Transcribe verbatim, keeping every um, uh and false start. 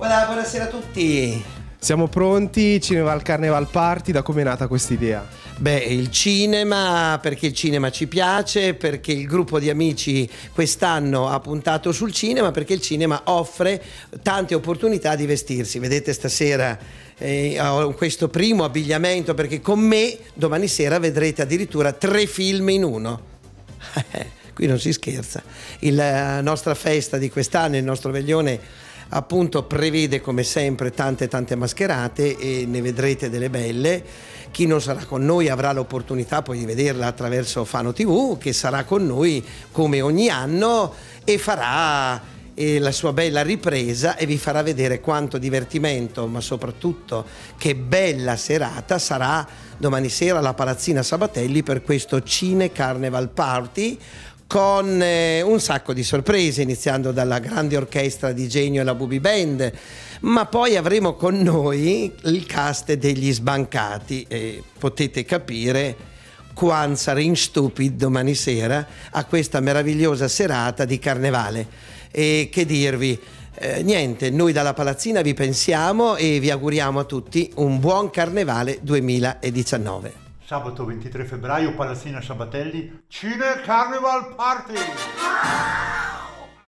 Buona- buonasera a tutti. Siamo pronti, Cineval Carneval Party, da come è nata questa idea? Beh, il cinema, perché il cinema ci piace, perché il gruppo di amici quest'anno ha puntato sul cinema, perché il cinema offre tante opportunità di vestirsi. Vedete stasera eh, ho questo primo abbigliamento, perché con me domani sera vedrete addirittura tre film in uno. Qui non si scherza. Il- la nostra festa di quest'anno, il nostro veglione, appunto prevede come sempre tante tante mascherate e ne vedrete delle belle. Chi non sarà con noi avrà l'opportunità poi di vederla attraverso Fano tivù, che sarà con noi come ogni anno e farà eh, la sua bella ripresa e vi farà vedere quanto divertimento, ma soprattutto che bella serata sarà domani sera alla Palazzina Sabatelli per questo Cine Carneval Party, con eh, un sacco di sorprese, iniziando dalla grande orchestra di Genio e la Bubi Band, ma poi avremo con noi il cast degli Sbancati e potete capire quanto saremo stupidi domani sera a questa meravigliosa serata di carnevale. E che dirvi, eh, niente, noi dalla Palazzina vi pensiamo e vi auguriamo a tutti un buon carnevale duemiladiciannove. Sabato ventitré febbraio, Palazzina Sabatelli, Cine Carnival Party!